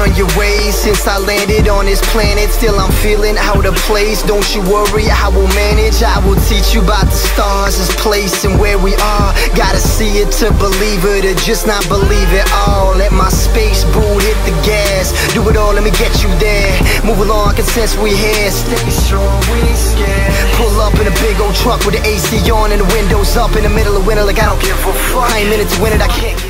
learned your ways since I landed on this planet. Still I'm feeling out of place. Don't you worry, I will manage. I will teach you about the stars, this place and where we are. Gotta see it to believe it, or just not believe it all. Let my space boot hit the gas. Do it all, let me get you there. Move along, I can sense we here. Stay strong, we ain't scared. Pull up in a big old truck with the AC on and the windows up in the middle of winter like I don't give a fuck. I ain't in it to win it, I can't